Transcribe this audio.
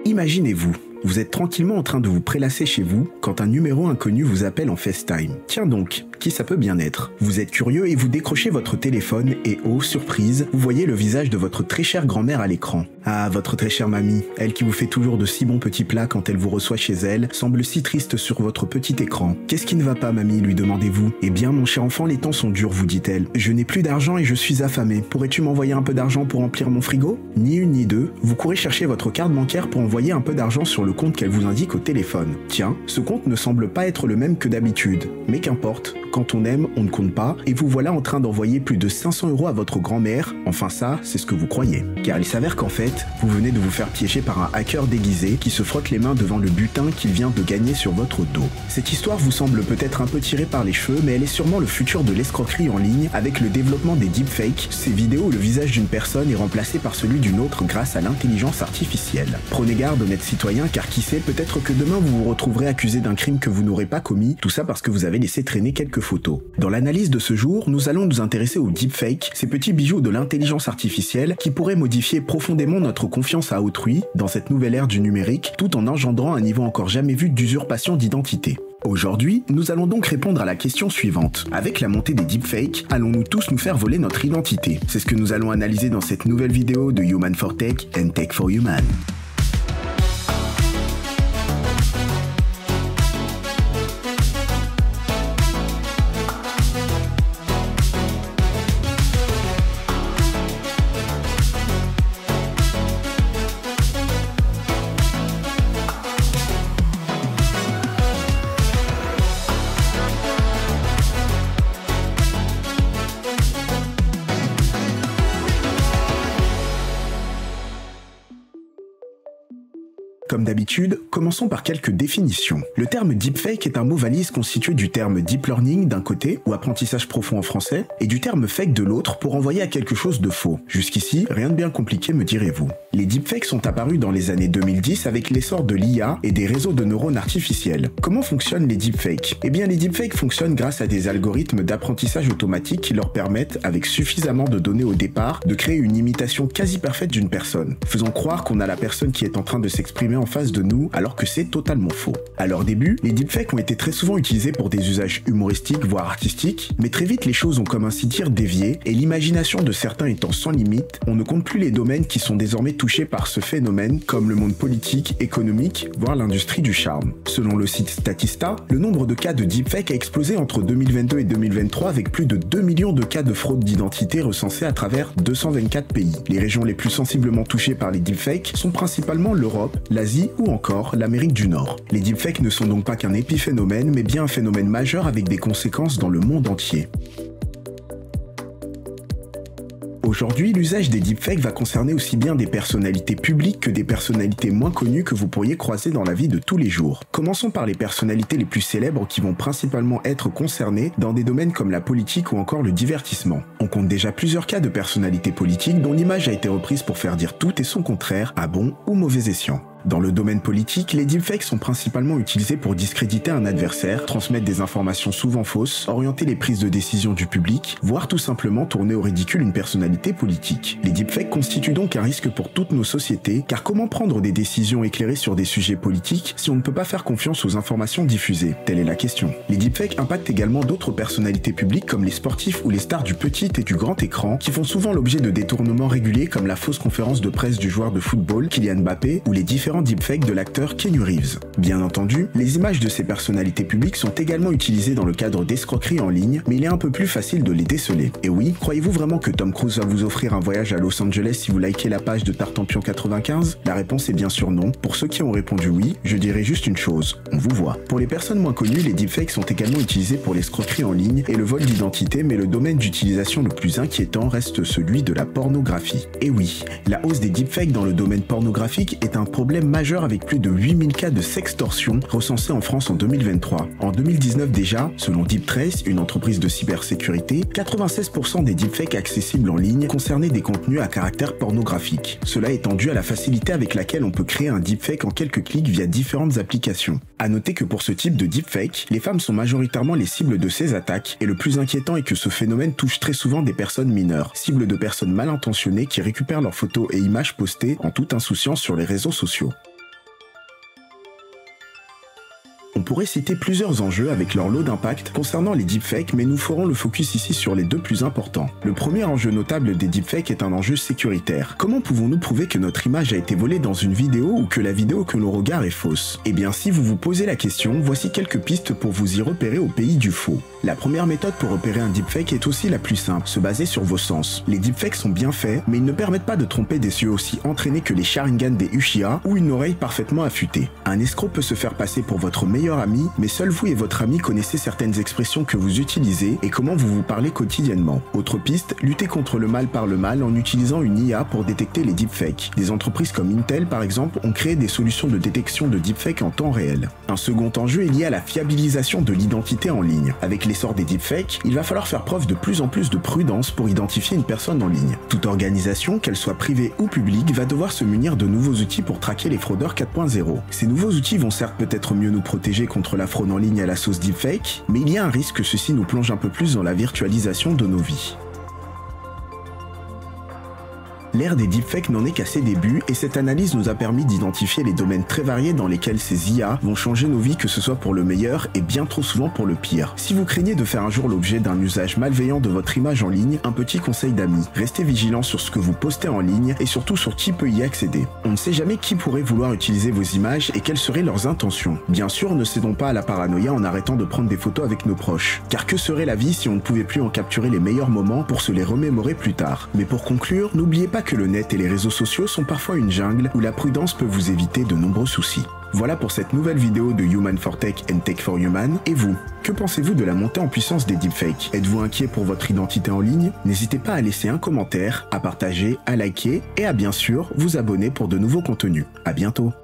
Imaginez-vous, vous êtes tranquillement en train de vous prélasser chez vous quand un numéro inconnu vous appelle en FaceTime. Tiens donc, qui ça peut bien être? Vous êtes curieux et vous décrochez votre téléphone et oh, surprise, vous voyez le visage de votre très chère grand-mère à l'écran. Ah, votre très chère mamie, elle qui vous fait toujours de si bons petits plats quand elle vous reçoit chez elle, semble si triste sur votre petit écran. Qu'est-ce qui ne va pas, mamie, lui demandez-vous? Eh bien, mon cher enfant, les temps sont durs, vous dit-elle. Je n'ai plus d'argent et je suis affamée. Pourrais-tu m'envoyer un peu d'argent pour remplir mon frigo? Ni une ni deux, vous courez chercher votre carte bancaire pour envoyer un peu d'argent sur le compte qu'elle vous indique au téléphone. Tiens, ce compte ne semble pas être le même que d'habitude. Mais qu'importe, quand on aime, on ne compte pas, et vous voilà en train d'envoyer plus de 500 € à votre grand-mère, enfin ça, c'est ce que vous croyez. Car il s'avère qu'en fait, vous venez de vous faire piéger par un hacker déguisé qui se frotte les mains devant le butin qu'il vient de gagner sur votre dos. Cette histoire vous semble peut-être un peu tirée par les cheveux, mais elle est sûrement le futur de l'escroquerie en ligne avec le développement des deepfakes, ces vidéos où le visage d'une personne est remplacé par celui d'une autre grâce à l'intelligence artificielle. Prenez garde, honnêtes citoyens, car qui sait, peut-être que demain vous vous retrouverez accusé d'un crime que vous n'aurez pas commis, tout ça parce que vous avez laissé traîner quelques photos. Dans l'analyse de ce jour, nous allons nous intéresser aux deepfakes, ces petits bijoux de l'intelligence artificielle qui pourraient modifier profondément notre confiance à autrui dans cette nouvelle ère du numérique, tout en engendrant un niveau encore jamais vu d'usurpation d'identité. Aujourd'hui, nous allons donc répondre à la question suivante. Avec la montée des deepfakes, allons-nous tous nous faire voler notre identité? C'est ce que nous allons analyser dans cette nouvelle vidéo de Human for Tech and Tech for Human. Comme d'habitude, commençons par quelques définitions. Le terme deepfake est un mot valise constitué du terme deep learning d'un côté, ou apprentissage profond en français, et du terme fake de l'autre pour renvoyer à quelque chose de faux. Jusqu'ici, rien de bien compliqué me direz-vous. Les deepfakes sont apparus dans les années 2010 avec l'essor de l'IA et des réseaux de neurones artificiels. Comment fonctionnent les deepfakes? Eh bien, les deepfakes fonctionnent grâce à des algorithmes d'apprentissage automatique qui leur permettent, avec suffisamment de données au départ, de créer une imitation quasi parfaite d'une personne, faisant croire qu'on a la personne qui est en train de s'exprimer en face de nous alors que c'est totalement faux. À leur début, les deepfakes ont été très souvent utilisés pour des usages humoristiques voire artistiques, mais très vite les choses ont comme ainsi dire dévié et l'imagination de certains étant sans limite, on ne compte plus les domaines qui sont désormais touchés par ce phénomène comme le monde politique, économique, voire l'industrie du charme. Selon le site Statista, le nombre de cas de deepfake a explosé entre 2022 et 2023 avec plus de 2 millions de cas de fraude d'identité recensés à travers 224 pays. Les régions les plus sensiblement touchées par les deepfakes sont principalement l'Europe, l'Asie ou encore l'Amérique du Nord. Les deepfakes ne sont donc pas qu'un épiphénomène, mais bien un phénomène majeur avec des conséquences dans le monde entier. Aujourd'hui, l'usage des deepfakes va concerner aussi bien des personnalités publiques que des personnalités moins connues que vous pourriez croiser dans la vie de tous les jours. Commençons par les personnalités les plus célèbres qui vont principalement être concernées dans des domaines comme la politique ou encore le divertissement. On compte déjà plusieurs cas de personnalités politiques dont l'image a été reprise pour faire dire tout et son contraire à bon ou mauvais escient. Dans le domaine politique, les deepfakes sont principalement utilisés pour discréditer un adversaire, transmettre des informations souvent fausses, orienter les prises de décision du public, voire tout simplement tourner au ridicule une personnalité politique. Les deepfakes constituent donc un risque pour toutes nos sociétés, car comment prendre des décisions éclairées sur des sujets politiques si on ne peut pas faire confiance aux informations diffusées? Telle est la question. Les deepfakes impactent également d'autres personnalités publiques comme les sportifs ou les stars du petit et du grand écran, qui font souvent l'objet de détournements réguliers comme la fausse conférence de presse du joueur de football Kylian Mbappé ou les différents deepfakes de l'acteur Keanu Reeves. Bien entendu, les images de ces personnalités publiques sont également utilisées dans le cadre d'escroqueries en ligne, mais il est un peu plus facile de les déceler. Et oui, croyez-vous vraiment que Tom Cruise va vous offrir un voyage à Los Angeles si vous likez la page de Tartampion95? La réponse est bien sûr non. Pour ceux qui ont répondu oui, je dirais juste une chose, on vous voit. Pour les personnes moins connues, les deepfakes sont également utilisés pour l'escroquerie en ligne et le vol d'identité, mais le domaine d'utilisation le plus inquiétant reste celui de la pornographie. Et oui, la hausse des deepfakes dans le domaine pornographique est un problème majeur avec plus de 8000 cas de sextorsion recensés en France en 2023. En 2019 déjà, selon DeepTrace, une entreprise de cybersécurité, 96% des deepfakes accessibles en ligne concernaient des contenus à caractère pornographique. Cela étant dû à la facilité avec laquelle on peut créer un deepfake en quelques clics via différentes applications. A noter que pour ce type de deepfake, les femmes sont majoritairement les cibles de ces attaques, et le plus inquiétant est que ce phénomène touche très souvent des personnes mineures, cibles de personnes mal intentionnées qui récupèrent leurs photos et images postées en toute insouciance sur les réseaux sociaux. pourrait citer plusieurs enjeux avec leur lot d'impact concernant les deepfakes, mais nous ferons le focus ici sur les deux plus importants. Le premier enjeu notable des deepfakes est un enjeu sécuritaire. Comment pouvons-nous prouver que notre image a été volée dans une vidéo ou que la vidéo que l'on regarde est fausse? Eh bien, si vous vous posez la question, voici quelques pistes pour vous y repérer au pays du faux. La première méthode pour repérer un deepfake est aussi la plus simple, se baser sur vos sens. Les deepfakes sont bien faits, mais ils ne permettent pas de tromper des yeux aussi entraînés que les Sharingan des Uchiha ou une oreille parfaitement affûtée. Un escroc peut se faire passer pour votre meilleur ami, mais seul vous et votre ami connaissez certaines expressions que vous utilisez et comment vous vous parlez quotidiennement. Autre piste, lutter contre le mal par le mal en utilisant une IA pour détecter les deepfakes. Des entreprises comme Intel par exemple ont créé des solutions de détection de deepfakes en temps réel. Un second enjeu est lié à la fiabilisation de l'identité en ligne. Avec l'essor des deepfakes, il va falloir faire preuve de plus en plus de prudence pour identifier une personne en ligne. Toute organisation, qu'elle soit privée ou publique, va devoir se munir de nouveaux outils pour traquer les fraudeurs 4.0. Ces nouveaux outils vont certes peut-être mieux nous protéger contre la fraude en ligne à la sauce deepfake, mais il y a un risque que ceci nous plonge un peu plus dans la virtualisation de nos vies. L'ère des deepfakes n'en est qu'à ses débuts et cette analyse nous a permis d'identifier les domaines très variés dans lesquels ces IA vont changer nos vies, que ce soit pour le meilleur et bien trop souvent pour le pire. Si vous craignez de faire un jour l'objet d'un usage malveillant de votre image en ligne, un petit conseil d'amis. Restez vigilant sur ce que vous postez en ligne et surtout sur qui peut y accéder. On ne sait jamais qui pourrait vouloir utiliser vos images et quelles seraient leurs intentions. Bien sûr, ne cédons pas à la paranoïa en arrêtant de prendre des photos avec nos proches. Car que serait la vie si on ne pouvait plus en capturer les meilleurs moments pour se les remémorer plus tard? Mais pour conclure, n'oubliez pas que le net et les réseaux sociaux sont parfois une jungle où la prudence peut vous éviter de nombreux soucis. Voilà pour cette nouvelle vidéo de Human for Tech and Tech for Human. Et vous, que pensez-vous de la montée en puissance des deepfakes? Êtes-vous inquiet pour votre identité en ligne? N'hésitez pas à laisser un commentaire, à partager, à liker et à bien sûr vous abonner pour de nouveaux contenus. À bientôt.